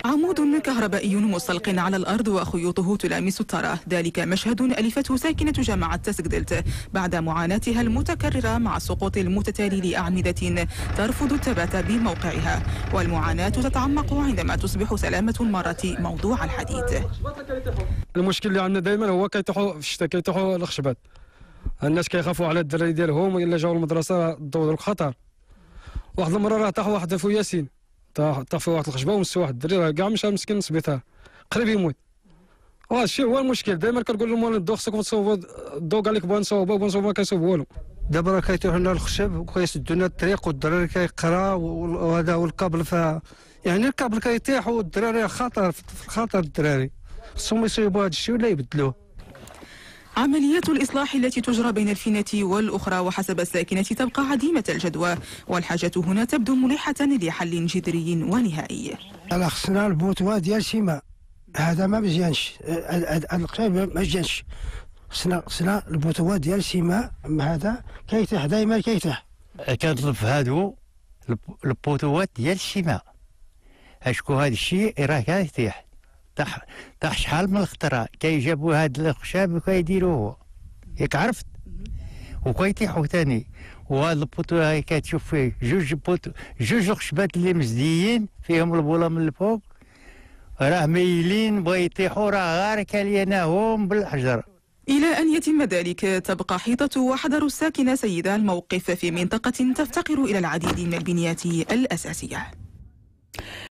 عمود كهربائي مستلق على الأرض وخيوطه تلامس الثرى، ذلك مشهد ألفته ساكنة جامعة تسكدلت بعد معاناتها المتكررة مع السقوط المتتالي لأعمدة ترفض الثبات بموقعها، والمعاناة تتعمق عندما تصبح سلامة المرة موضوع الحديث. المشكل اللي عندنا دائما هو كيطيحوا في الشتاء، كيطيحوا الخشبات. الناس كيخافوا على الدراري ديالهم الا جاوا المدرسه ضوء خطر. واحد المره راه طاح واحد في ياسين، طاح في واحد الخشبه ومس واحد الدري كاع مشى مسكين للسبيطار قريب يموت. وهذا الشيء هو المشكل، دائما كنقول لهم الضوء خصكم تصوبوا الضوء، قال لك بغا نصوبوا ما كيصوب والو. دابا راه كيطيحوا لنا الخشب وكيسدوا لنا الطريق والدراري كيقرا وهذا والكابل يعني الكابل كيطيح والدراري خطر في خطر. الدراري خصهم يصيبوا هذا الشيء ولا يبدلوه. عمليات الإصلاح التي تجرى بين الفينة والأخرى وحسب الساكنة تبقى عديمة الجدوى، والحاجة هنا تبدو ملحة لحل جذري ونهائي. خصنا البوتوا ديال سيما، هذا ما مزيانش، القشيب ما مزيانش. خصنا البوتوا ديال سيما، هذا كيتيح دائما كيتيح. كنطلب في هادو البوتوات ديال السيما، اشكو هذا الشيء راه كيتيح. طاح شحال من الخطره كيجابوا هاد الخشاب وكيديروه ياك عرفت، وكيطيحوا ثاني. وهذا البوتو هاي كتشوف فيه جوج خشبات اللي مزديين فيهم البوله من الفوق راه مايلين بغا يطيحوا، راه غير كاليناهم بالحجر. إلى أن يتم ذلك تبقى حيطة وحذر الساكنة سيدا الموقف في منطقة تفتقر إلى العديد من البنيات الأساسية.